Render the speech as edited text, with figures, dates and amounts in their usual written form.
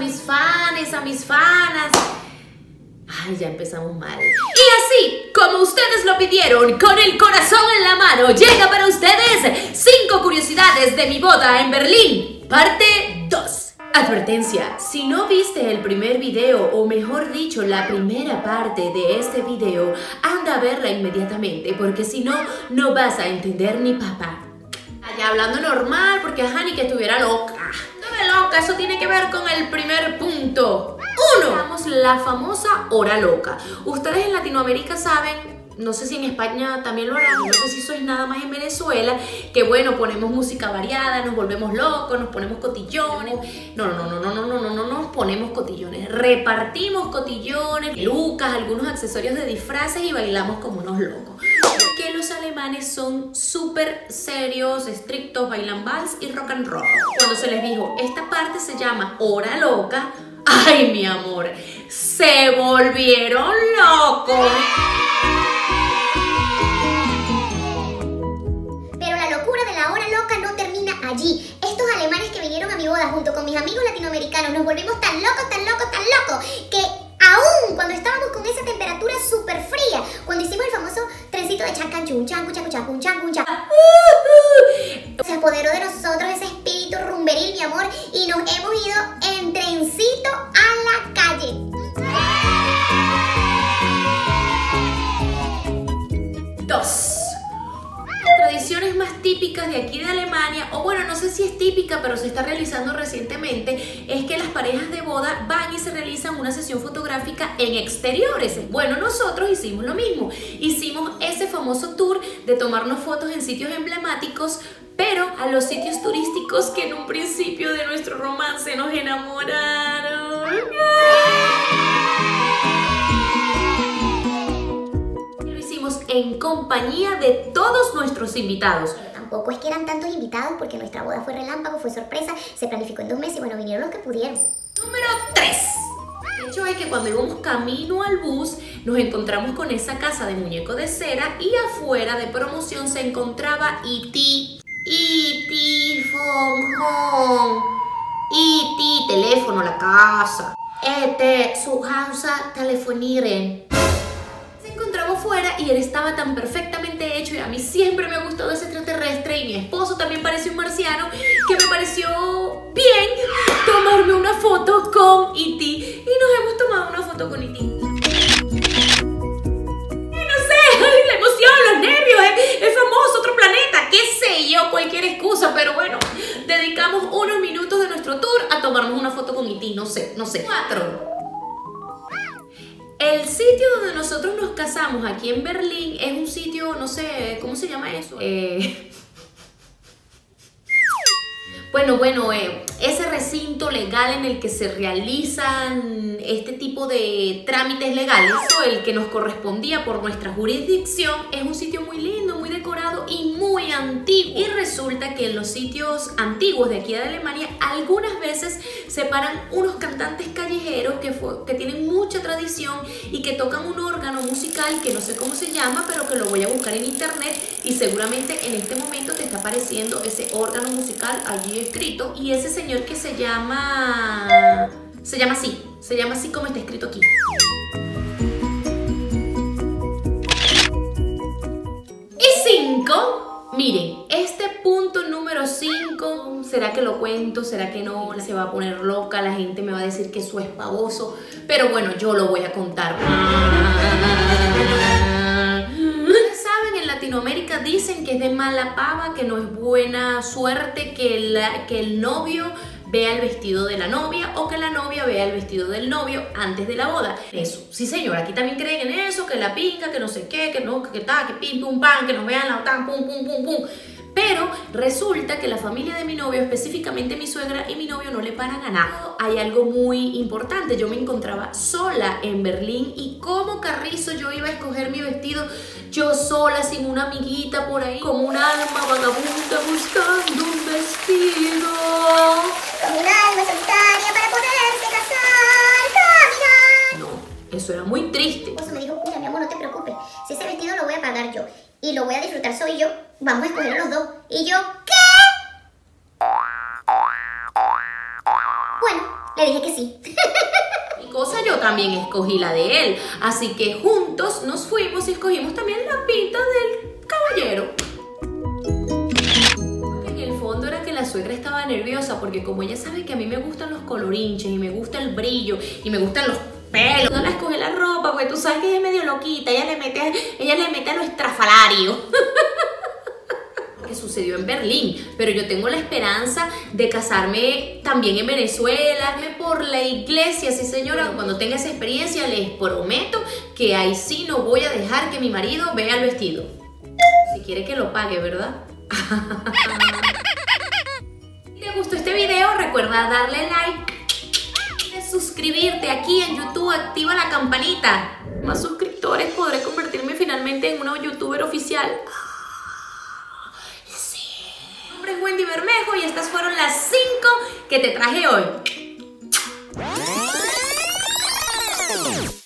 mis fans, a mis fanas. Ay, ya empezamos mal. Y así, como ustedes lo pidieron, con el corazón en la mano, llega para ustedes 5 curiosidades de mi boda en Berlín, parte 2. Advertencia, si no viste el primer video, o mejor dicho, la primera parte de este video, anda a verla inmediatamente, porque si no, no vas a entender ni papá. Allá hablando normal, porque ajá, ni que estuviera loca. No me loca, eso tiene que ver con el primer punto. 1. Damos la famosa hora loca. Ustedes en Latinoamérica saben, no sé si en España también lo harán, no sé si eso es nada más en Venezuela, que bueno, ponemos música variada, nos volvemos locos, nos ponemos cotillones. No nos ponemos cotillones, repartimos cotillones, pelucas, algunos accesorios de disfraces y bailamos como unos locos. Que los alemanes son súper serios, estrictos, bailan vals y rock and roll. Cuando se les dijo, esta parte se llama hora loca, ay mi amor, se volvieron locos. Pero la locura de la hora loca no termina allí. Estos alemanes que vinieron a mi boda junto con mis amigos latinoamericanos nos volvimos tan locos, que aún cuando estábamos con esa temperatura súper fría, cuando hicimos el famoso trencito de chancanchun, chancu, chacu, chacun, chancun, chacu, se apoderó de nosotros ese espíritu rumberil, mi amor, y nos hemos ido en trencito a la calle. Dos. Las tradiciones más típicas de aquí de Alemania, o bueno, no sé si es típica, pero se está realizando recientemente, es que las parejas de boda van y se realizan una sesión fotográfica en exteriores. Bueno, nosotros hicimos lo mismo. Hicimos ese famoso tour de tomarnos fotos en sitios emblemáticos, pero a los sitios turísticos que en un principio de nuestro romance nos enamoraron. Lo hicimos en compañía de todos nuestros invitados. Pero tampoco es que eran tantos invitados porque nuestra boda fue relámpago, fue sorpresa, se planificó en 2 meses y bueno, vinieron los que pudieron. Número 3. El hecho es que cuando íbamos camino al bus nos encontramos con esa casa de muñeco de cera y afuera de promoción se encontraba E.T. E.T. phone home. E.T. teléfono, la casa. E.T. su casa telefonieren. Se encontraba fuera y él estaba tan perfectamente hecho y a mí siempre me ha gustado ese extraterrestre y mi esposo también parecía un marciano que me pareció bien tomarme una foto con E.T. y nos hemos tomado una foto con E.T. La emoción, los nervios, es famoso, otro planeta, qué sé yo, cualquier excusa, pero bueno, dedicamos unos minutos de nuestro tour a tomarnos una foto con E.T., no sé. 4. El sitio donde nosotros nos casamos aquí en Berlín es un sitio, no sé, ¿cómo se llama eso? Bueno, ese recinto legal en el que se realizan este tipo de trámites legales, el que nos correspondía por nuestra jurisdicción, es un sitio muy lindo, muy decorado y muy antiguo. Y resulta que en los sitios antiguos de aquí de Alemania, algunas veces se paran unos cantantes callejeros que tienen mucha tradición y que tocan un órgano musical que no sé cómo se llama, pero que lo voy a buscar en internet y seguramente en este momento te está apareciendo ese órgano musical allí escrito, y ese señor que se llama así como está escrito aquí. Y 5, miren, este punto número 5, ¿será que lo cuento? ¿Será que no? Se va a poner loca, la gente me va a decir que eso es pavoso, pero bueno, yo lo voy a contar. En Latinoamérica dicen que es de mala pava, que no es buena suerte que el novio vea el vestido de la novia o que la novia vea el vestido del novio antes de la boda. Eso, sí señor, aquí también creen en eso, que la pinga, que no sé qué, que no, que ta, que pim, pum, pam, que nos vean la tan, pum, pum, pum, pum. Pero resulta que la familia de mi novio, específicamente mi suegra y mi novio, no le paran a nada. Hay algo muy importante, yo me encontraba sola en Berlín y como carrizo yo iba a escoger mi vestido yo sola, sin una amiguita por ahí, como un alma vagabunda buscando un vestido. Como un alma solitaria para poderse casar, caminar. No, eso era muy triste. Mi esposo me dijo, mira mi amor, no te preocupes, si ese vestido lo voy a pagar yo y lo voy a disfrutar soy yo, vamos a escoger los dos. Y yo, ¿qué? Bueno, Le dije que sí. Mi cosa, yo también escogí la de él. Así que juntos nos fuimos y escogimos también la pinta del caballero. En el fondo era que la suegra estaba nerviosa porque como ella sabe que a mí me gustan los colorinches y me gusta el brillo y me gustan los pelos, no la escoge la ropa porque tú sabes que ella es medio loquita, ella le mete a lo estrafalario. Que sucedió en Berlín, pero yo tengo la esperanza de casarme también en Venezuela, por la iglesia, sí señora. Cuando tenga esa experiencia les prometo que ahí sí no voy a dejar que mi marido vea el vestido. Si quiere que lo pague, ¿verdad? Si te gustó este video, recuerda darle like, suscribirte aquí en YouTube, activa la campanita. Más suscriptores, podré convertirme finalmente en una youtuber oficial. Mi nombre es Wendy Bermejo y estas fueron las 5 que te traje hoy.